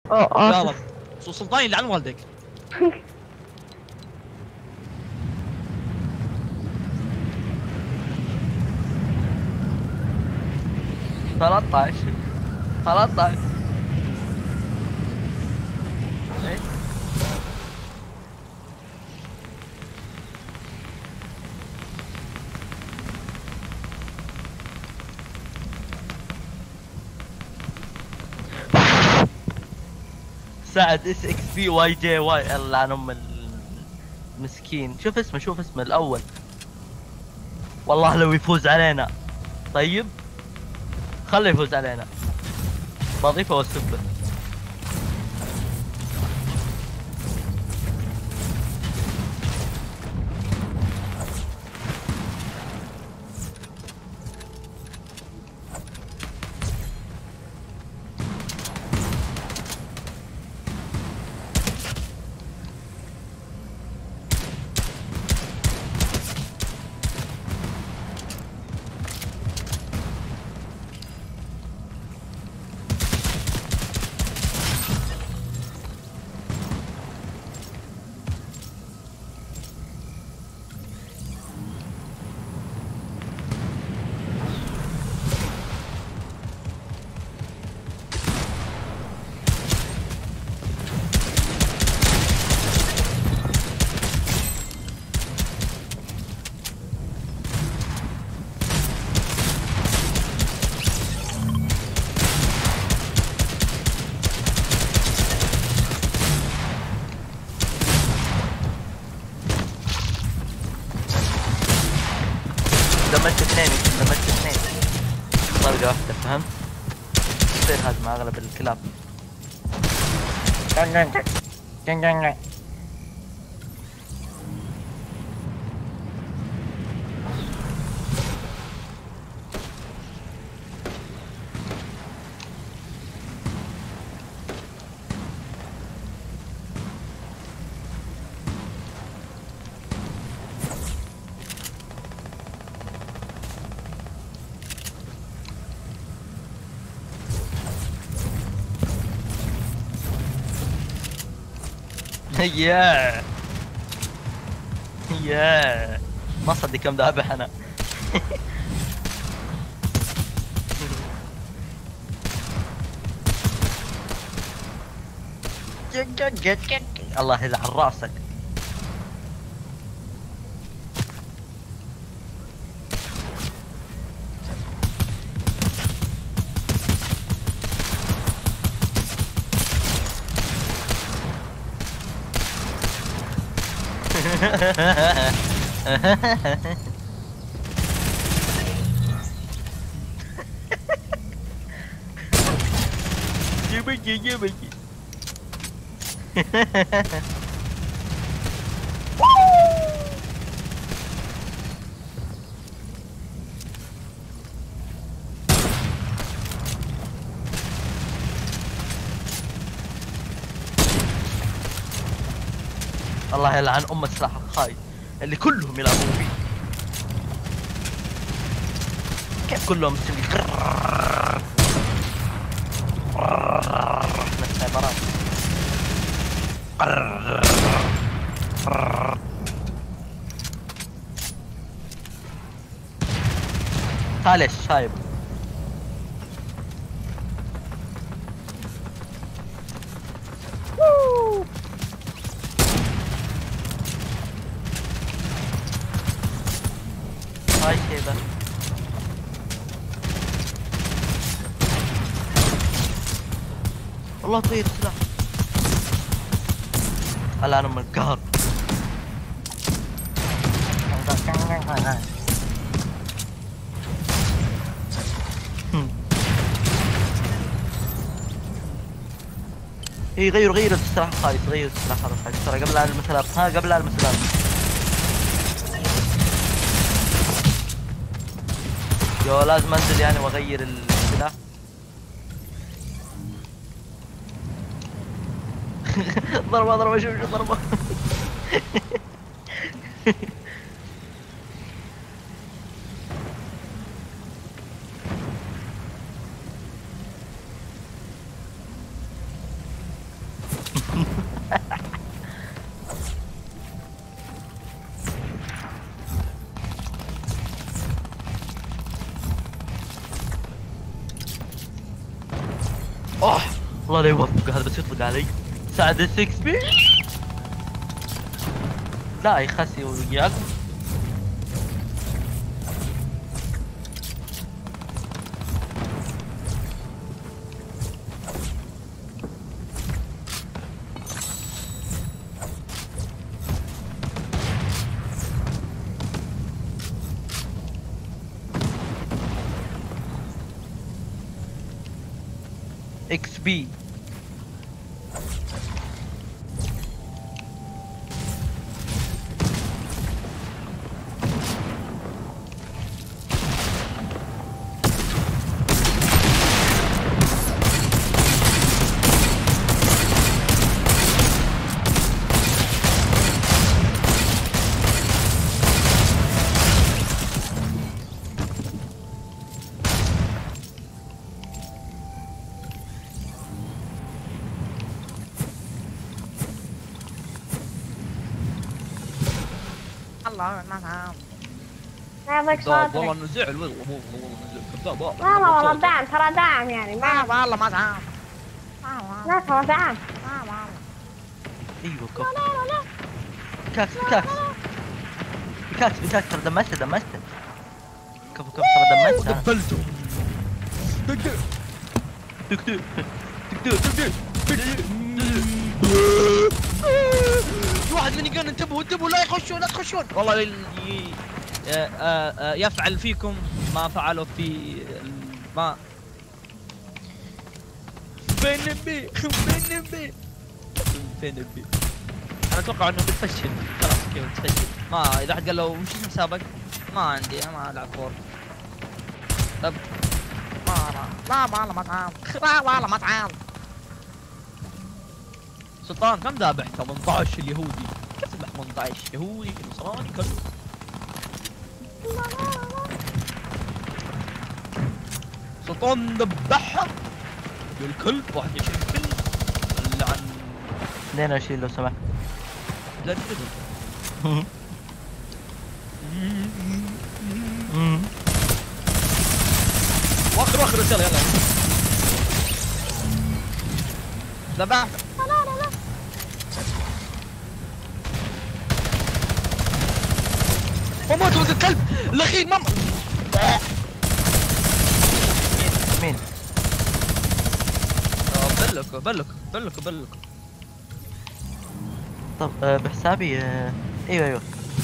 يا اسف. رب. سلطان يلعن والديك. 13. 13. ايه. سعد اس اكس بي واي جي واي، الله عن ام المسكين. شوف اسمه، شوف اسمه الاول. والله لو يفوز علينا. طيب خليه يفوز علينا، بضيفه والسبه. دمجت اثنين، دمجت اثنين طلقة واحدة، فهمت؟ تصير هذا مع اغلب الكلاب. ياه ياه، ما صدق كم ذابح انا. الله يلعن راسك. جيبك جيبك. الله يلعن ام السلاح الخايس اللي كلهم يلعبون فيه. كيف كلهم تسوي احنا السايبرات. معلش شايب. هاي كذا. والله طير سلاح. الان ام القهر. اي غيروا السلاح الخايس، غيروا السلاح هذا الخايس ترى قبل المثلث. ها قبل المثلث. يو لازم انزل يعني واغير السلاح. ضربة شوف ضربة. الله لا يوفق، هذا بس يطلق علي. ساعد ال 6 بي. لا يخسي وياك. اكس بي. الله ما فهم. هذاك والله صادق. انه زعل، والله انه زعل كذاب. والله دعم، ترى دعم يعني ما والله ما فهم. لا ترى دعم. ايوه كفو. بكاكس بكاكس بكاكس بكاكس، ترى دمجته دمجته. كفو كفو ترى دمجته. قبلته. دقدق دكتور دكتور واحد من يقول انتبهوا انتبهوا، لا يخشون لا تخشون. والله يفعل فيكم ما فعلوا في ما. فين البي فين البي فين البي. انا اتوقع انه بتفشل خلاص كذا بتفشل. ما اذا حد قال له وش اسم حسابك؟ ما عندي ما العب فور. طب لا والله ما تعال، لا والله ما تعال. سلطان كم ذابح؟ 18 اليهودي. كيف ذبح 18 يهودي نصراني كله؟ سلطان ذبحها يا الكلب. 21 كلب لعن 22 لو سمحت. لا تدري. واخر رسالة يلا. ذبحت. وموت ولد الكلب الاخير ماما. مين؟ بلك. طب بحسابي ايوه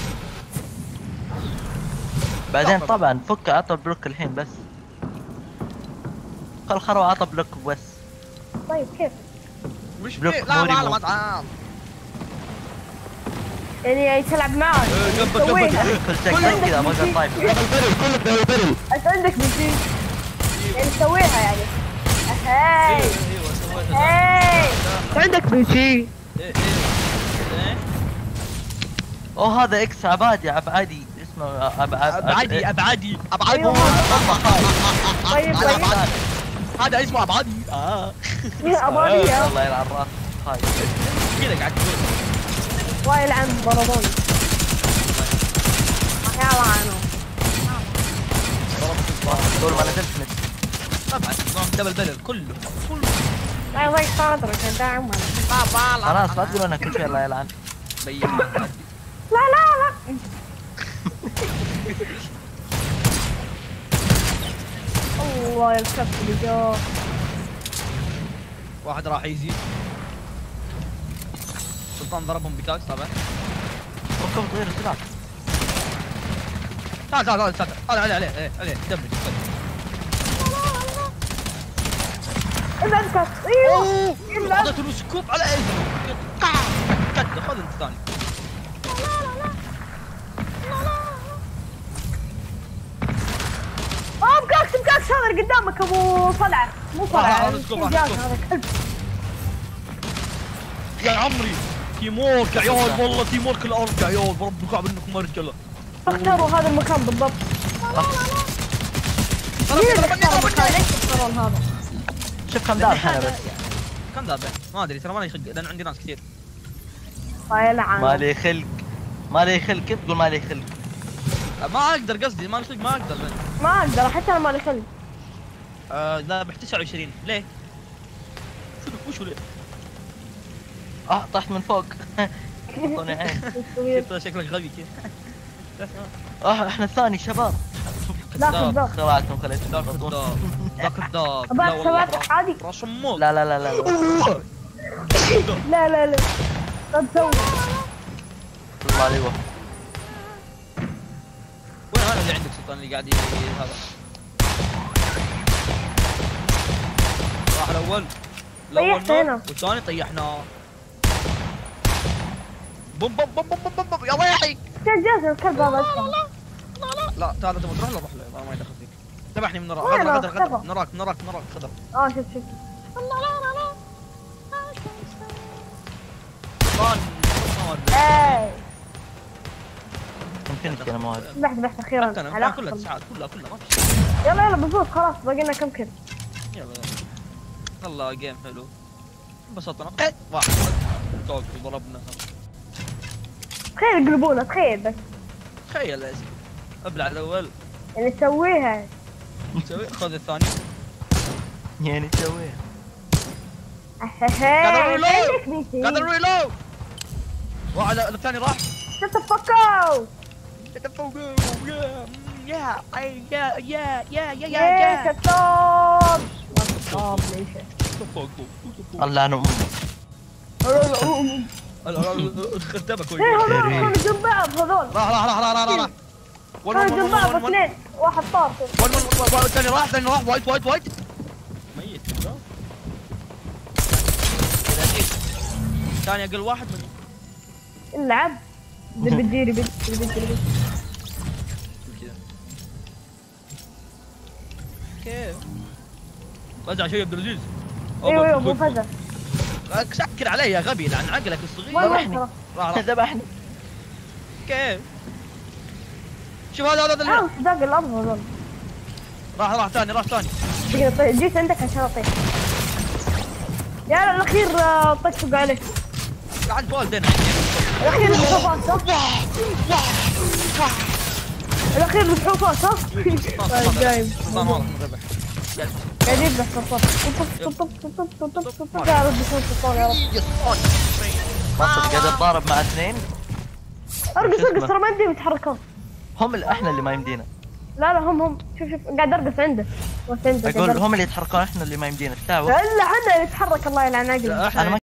بعدين طبعا فك عطى بلوك الحين بس. خلوا عطى بلوك بس. طيب كيف؟ مش بلوك لا موري لا مو. ما تعال. يعني تلعب معاه تسويها. كل سكند كذا ابغى الطايف. انت عندك بيجي يعني تسويها يعني. هاي ايوه سويتها. هاي انت عندك بيجي. ايه اوه هذا اكس عبادي عبادي اسمه ابعادي أيوة. طيب طيب هذا اسمه ابعادي. أبادية الله يلعن راس خايف. كذا قاعد تقول. وائل عم برضون يا وعنو. دول ما نزلت نت. طبعا نظام دبل بلل كله لا يضيق صدرك يا داعم. خلاص لا تقول انا كل شيء الله يلعن. بيان. لا لا لا الله يلكف اللي جو. واحد راح يزيد. سلطان ضربهم بكاكس طبعا. ركب تغير السلاح. تعال عليه دمج. ابعد كف. ايوه اوه إلا. اعطيته له سكوب على ايده. كده خذ انت ثاني. بكاكس هذا اللي قدامك ابو صلعه مو صلعه. هذا سكوب، الشنجاز هذا هذا كلب. يا عمري تيمورك يا عيال، والله تيمورك الارض يا عيال، برب كعب انكم رجاله. اختاروا هذا المكان بالضبط. مين اللي اختار المكان؟ ليش تختارون هذا؟ شوف كم دار انا بس. كم ذابح؟ ما ادري ترى ماني خلق لان عندي ناس كثير. يلعن. مالي خلق مالي خلق. كيف تقول مالي خلق؟ ما اقدر قصدي ماني خلق ما اقدر. ما اقدر حتى انا مالي خلق. ذابح 29 ليه؟ وش ولي؟ طحت من فوق. اعطوني عين. كيف شكلك غبي كذا. احنا الثاني شباب. لا كذاب. خلاصكم خليت ذاك كذاب. ذاك كذاب. أبغى سوالف عادي. راس امك. لا لا لا لا لا. لا لا لا لا تسوي. الله علي وقت. وين هذا اللي عندك سلطان اللي قاعد هذا؟ راح الاول. طيحت هنا. والثاني طيحناه. بوم بوم بوم بوم بوم بوم يا ضيحي. كان جالس الكلب هذا. لا تعال تبغى تروح له روح له ما يدخل فيك. ذبحني من وراء. وين غدر غدر اختفى؟ غدر. نراك نراك نراك خضر. شوف شوف. سلطان ايه يمكنك انا مواد. ذبحت اخيرا. انا على كلها أخر. ساعات كلها ما في شيء. يلا يلا بفوز خلاص باقي لنا كم كل. يلا والله جيم حلو. انبسطنا. واحد توك ضربنا. تخيل يقلبونا تخيل بس. تخيل يا اسطى. ابلع الاول. يعني تسويها. تسوي خذ الثاني. يعني تسويها. قاعد الريلود. واحد الثاني راح. تتفكوا. فوقه يا يا كتاب. الله انا خدمه كويس. هذول جنب بعض هذول. راح كانوا جنب بعض اثنين واحد طار. الثاني راح وايد ميت. ثاني اقل واحد من العب. بديري كذا. كيف رجع شيء عبد العزيز. ايوه ابو فزع. سكر علي يا غبي لعن عقلك الصغير. ذبحني. راح ذبحني. كيف شوف هذا اللي داق الارض هذول. راح ثاني دقيقة جيت عندك عشان اطيح. يا الاخير طقطق عليه. قاعد والدين الاخير الحفاظ صح؟ الاخير الحفاظ صح؟ جايب قاعد يذبح صفار. قاعد ارد بصوت الصوت يا رب. قاعد اتضارب مع اثنين. ارقص ترى ما يمديهم يتحركون. احنا اللي ما يمدينا. لا هم شوف قاعد ارقص عنده. اقول هم اللي يتحركون احنا اللي ما يمدينا. لا احنا اللي نتحرك الله يلعن عقلك. احنا